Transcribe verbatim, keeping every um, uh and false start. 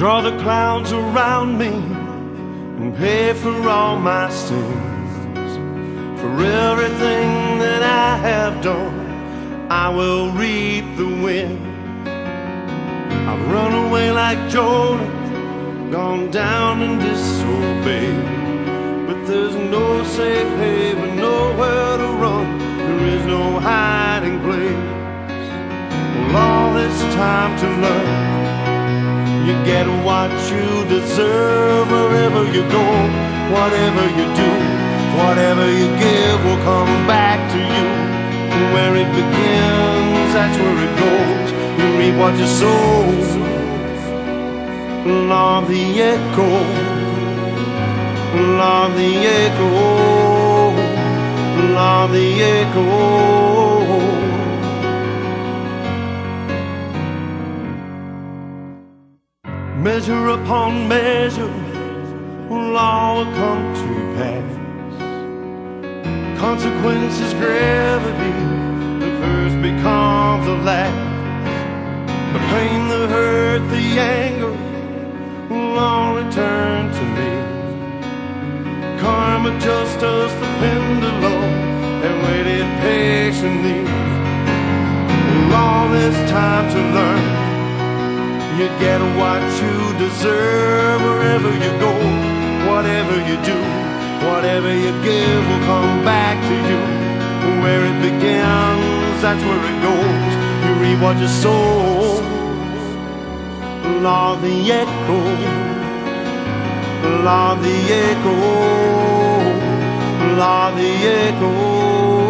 Draw the clouds around me and pay for all my sins. For everything that I have done, I will reap the wind. I've run away like Jonah, gone down and disobeyed. But there's no safe haven, nowhere to run, there is no hiding place. Well, all this time to learn, you get what you deserve wherever you go. Whatever you do, whatever you give will come back to you. Where it begins, that's where it goes. You reap what you sow. Law of the echo, law of the echo, law of the echo. Measure upon measure, law will come to pass. Consequences, gravity, the first becomes the last. The pain, the hurt, the anger will all return to me. Karma just as the pendulum and waited patiently. Well, all this time to learn, you get what you deserve wherever you go. Whatever you do, whatever you give will come back to you. Where it begins, that's where it goes. You reap what you sow. Law of the echo, law of the echo, law of the echo.